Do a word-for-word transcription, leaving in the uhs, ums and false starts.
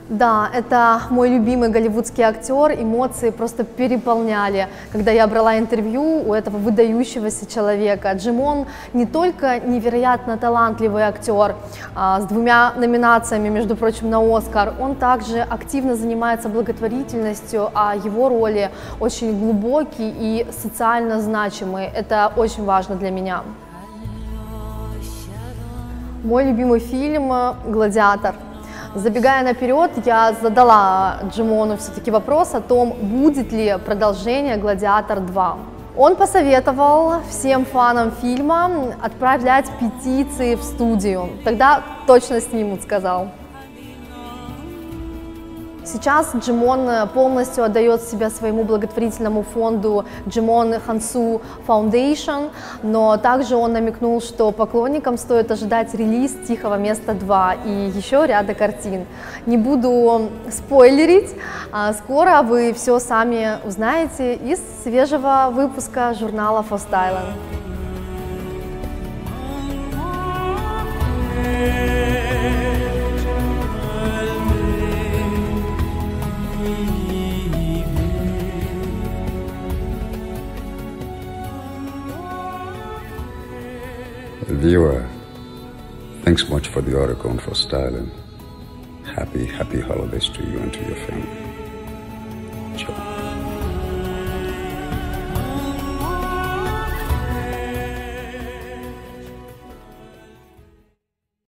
Да, это мой любимый голливудский актер, эмоции просто переполняли, когда я брала интервью у этого выдающегося человека. Djimon не только невероятно талантливый актер а, с двумя номинациями, между прочим, на Оскар, он также активно занимается благотворительностью, а его роли очень глубокие и социально значимые. Это очень важно для меня. Мой любимый фильм «Гладиатор». Забегая наперед, я задала Djimoну все-таки вопрос о том, будет ли продолжение «Гладиатор два». Он посоветовал всем фанам фильма отправлять петиции в студию, тогда точно снимут, сказал. Сейчас Djimon полностью отдает себя своему благотворительному фонду Djimon Hounsou Foundation, но также он намекнул, что поклонникам стоит ожидать релиз «Тихого места два» и еще ряда картин. Не буду спойлерить, скоро вы все сами узнаете из свежего выпуска журнала Fostylen. Elvira, thanks much for the article on Fostylen. Happy, happy holidays to you and to your family. Ciao.